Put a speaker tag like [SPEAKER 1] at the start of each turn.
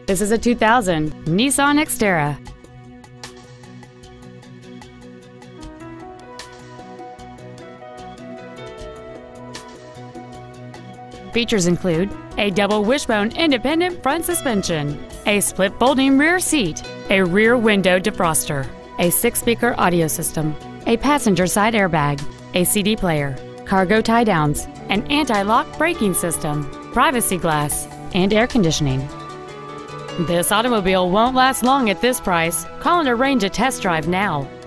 [SPEAKER 1] This is a 2000 Nissan Xterra. Features include a double wishbone independent front suspension, a split folding rear seat, a rear window defroster, a 6-speaker audio system, a passenger side airbag, a CD player, cargo tie-downs, an anti-lock braking system, privacy glass, and air conditioning. This automobile won't last long at this price. Call and arrange a test drive now.